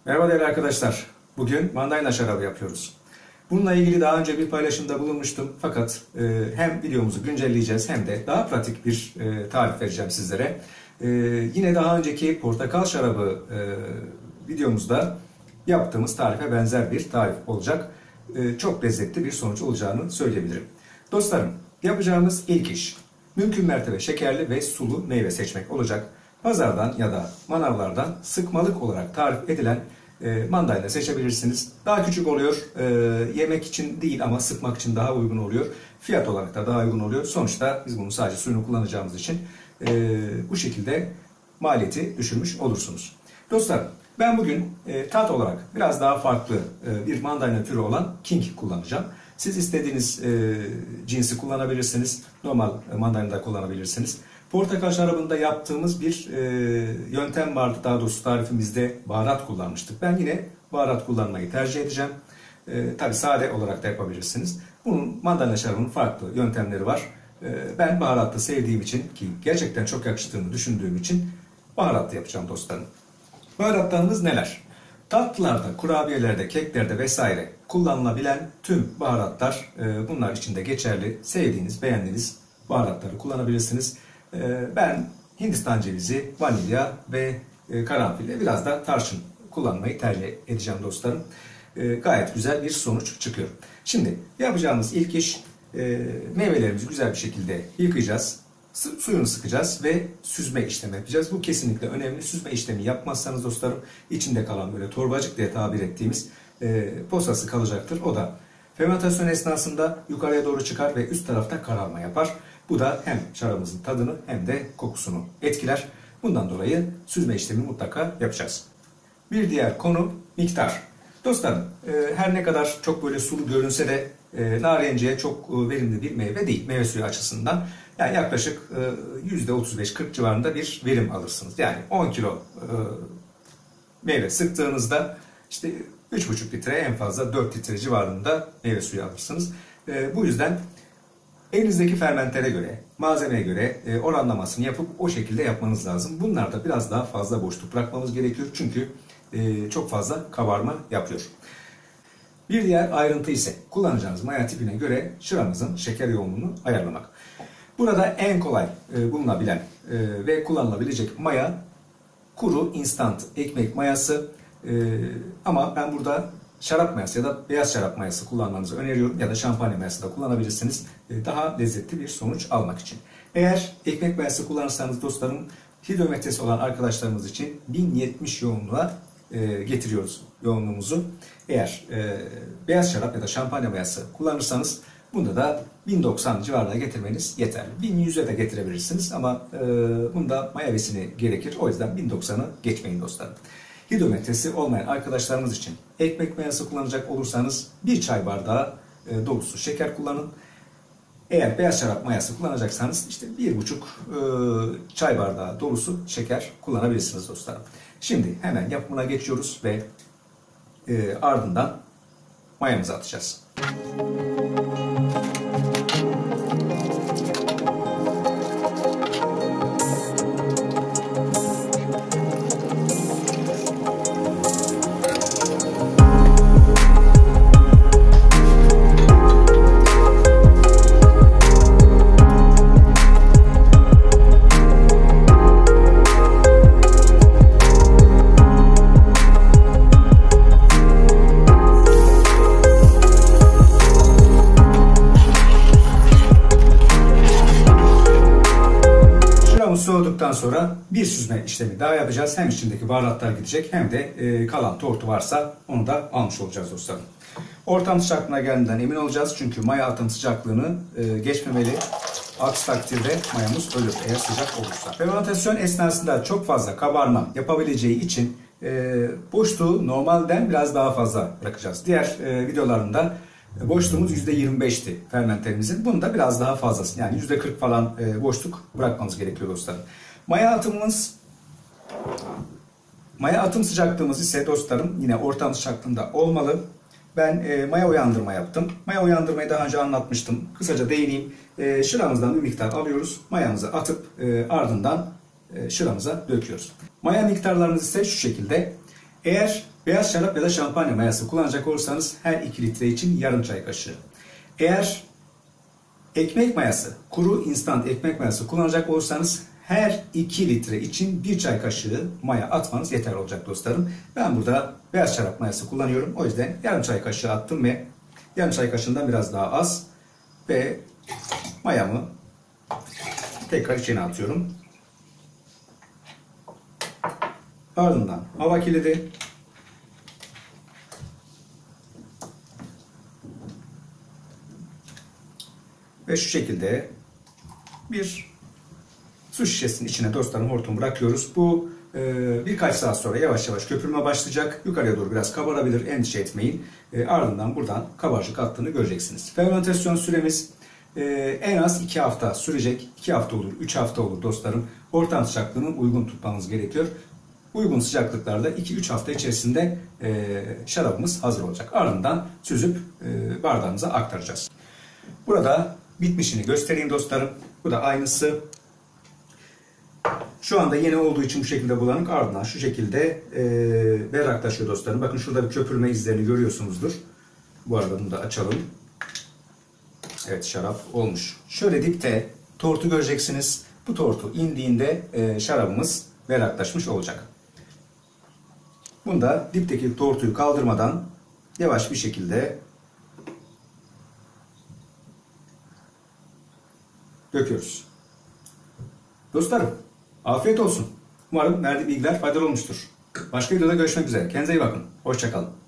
Merhaba değerli arkadaşlar. Bugün mandalina şarabı yapıyoruz. Bununla ilgili daha önce bir paylaşımda bulunmuştum. Fakat hem videomuzu güncelleyeceğiz hem de daha pratik bir tarif vereceğim sizlere. Yine daha önceki portakal şarabı videomuzda yaptığımız tarife benzer bir tarif olacak. Çok lezzetli bir sonuç olacağını söyleyebilirim. Dostlarım, yapacağımız ilk iş mümkün mertebe şekerli ve sulu meyve seçmek olacak. Pazardan ya da manavlardan sıkmalık olarak tarif edilen mandalina seçebilirsiniz. Daha küçük oluyor. Yemek için değil ama sıkmak için daha uygun oluyor. Fiyat olarak da daha uygun oluyor. Sonuçta biz bunu sadece suyunu kullanacağımız için bu şekilde maliyeti düşürmüş olursunuz. Dostlar, ben bugün tat olarak biraz daha farklı bir mandalina türü olan King kullanacağım. Siz istediğiniz cinsi kullanabilirsiniz. Normal mandalina da kullanabilirsiniz. Portakal şarabında yaptığımız bir yöntem vardı. Daha doğrusu tarifimizde baharat kullanmıştık. Ben yine baharat kullanmayı tercih edeceğim. Tabi sade olarak da yapabilirsiniz. Bunun mandalina şarabının farklı yöntemleri var. Ben baharatlı sevdiğim için ki gerçekten çok yakıştığını düşündüğüm için baharatlı yapacağım dostlarım. Baharatlarımız neler? Tatlılarda, kurabiyelerde, keklerde vesaire kullanılabilen tüm baharatlar bunlar için de geçerli. Sevdiğiniz, beğendiğiniz baharatları kullanabilirsiniz. Ben Hindistan cevizi, vanilya ve karanfil biraz da tarçın kullanmayı tercih edeceğim dostlarım. Gayet güzel bir sonuç çıkıyor. Şimdi yapacağımız ilk iş meyvelerimizi güzel bir şekilde yıkayacağız. Suyunu sıkacağız ve süzme işlemi yapacağız. Bu kesinlikle önemli. Süzme işlemi yapmazsanız dostlarım içinde kalan böyle torbacık diye tabir ettiğimiz posası kalacaktır. O da fermentasyon esnasında yukarıya doğru çıkar ve üst tarafta kararma yapar. Bu da hem şarabımızın tadını hem de kokusunu etkiler. Bundan dolayı süzme işlemi mutlaka yapacağız. Bir diğer konu miktar. Dostlarım her ne kadar çok böyle sulu görünse de narenciye çok verimli bir meyve değil. Meyve suyu açısından yani yaklaşık %35-40 civarında bir verim alırsınız. Yani 10 kilo meyve sıktığınızda işte 3,5 litre en fazla 4 litre civarında meyve suyu alırsınız. Bu yüzden elinizdeki fermentere göre, malzemeye göre oranlamasını yapıp o şekilde yapmanız lazım. Bunlarda biraz daha fazla boşluk bırakmamız gerekiyor. Çünkü çok fazla kabarma yapıyor. Bir diğer ayrıntı ise kullanacağınız maya tipine göre şıramızın şeker yoğunluğunu ayarlamak. Burada en kolay bulunabilen ve kullanılabilecek maya kuru instant ekmek mayası. Ama ben burada şarap mayası ya da beyaz şarap mayası kullanmanızı öneriyorum ya da şampanya mayası da kullanabilirsiniz daha lezzetli bir sonuç almak için. Eğer ekmek mayası kullanırsanız dostlarım hidrometresi olan arkadaşlarımız için 1070 yoğunluğa getiriyoruz yoğunluğumuzu. Eğer beyaz şarap ya da şampanya mayası kullanırsanız bunda da 1090 civarına getirmeniz yeterli. 1100'e de getirebilirsiniz ama bunda maya besini gerekir. O yüzden 1090'ı geçmeyin dostlarım. Hidrometresi olmayan arkadaşlarımız için ekmek mayası kullanacak olursanız bir çay bardağı dolusu şeker kullanın. Eğer beyaz şarap mayası kullanacaksanız işte 1,5 çay bardağı dolusu şeker kullanabilirsiniz dostlarım. Şimdi hemen yapımına geçiyoruz ve ardından mayamızı atacağız. Soğuduktan sonra bir süzme işlemi daha yapacağız. Hem içindeki baharatlar gidecek hem de kalan tortu varsa onu da almış olacağız dostlarım. Ortam sıcaklığına geldiğinden emin olacağız. Çünkü maya atım sıcaklığını geçmemeli. Aksi takdirde mayamız ölür eğer sıcak olursa. Fermentasyon esnasında çok fazla kabarma yapabileceği için boşluğu normalden biraz daha fazla bırakacağız. Diğer videolarında boşluğumuz %25'ti fermenterimizin. Bunda biraz daha fazlası. Yani %40 falan boşluk bırakmamız gerekiyor dostlarım. Maya atım sıcaklığımız ise dostlarım yine ortam sıcaklığında olmalı. Ben maya uyandırma yaptım. Maya uyandırmayı daha önce anlatmıştım. Kısaca değineyim. Şıramızdan bir miktar alıyoruz. Mayamızı atıp ardından şıramıza döküyoruz. Maya miktarlarımız ise şu şekilde. Eğer beyaz şarap ya da şampanya mayası kullanacak olursanız her 2 litre için yarım çay kaşığı. Eğer ekmek mayası, kuru instant ekmek mayası kullanacak olursanız her 2 litre için 1 çay kaşığı maya atmanız yeterli olacak dostlarım. Ben burada beyaz şarap mayası kullanıyorum. O yüzden yarım çay kaşığı attım ve yarım çay kaşığından biraz daha az ve mayamı tekrar içine atıyorum. Ardından hava kilidi, ve şu şekilde bir su şişesinin içine dostlarım hortumu bırakıyoruz. Bu birkaç saat sonra yavaş yavaş köpürme başlayacak. Yukarıya doğru biraz kabarabilir, endişe etmeyin. Ardından buradan kabarcık attığını göreceksiniz. Fermentasyon süremiz en az 2 hafta sürecek. 2 hafta olur, 3 hafta olur dostlarım. Ortam sıcaklığını uygun tutmamız gerekiyor. Uygun sıcaklıklarda 2-3 hafta içerisinde şarabımız hazır olacak. Ardından süzüp bardağımıza aktaracağız. Burada bitmişini göstereyim dostlarım. Bu da aynısı. Şu anda yeni olduğu için bu şekilde bulanık, ardından şu şekilde berraklaşıyor dostlarım. Bakın şurada bir köpürme izlerini görüyorsunuzdur. Bu arada bunu da açalım. Evet, şarap olmuş. Şöyle dipte tortu göreceksiniz. Bu tortu indiğinde şarabımız berraklaşmış olacak. Bunda dipteki tortuyu kaldırmadan yavaş bir şekilde döküyoruz. Dostlarım, afiyet olsun. Umarım verdiğim bilgiler faydalı olmuştur. Başka videoda görüşmek üzere. Kendinize iyi bakın. Hoşça kalın.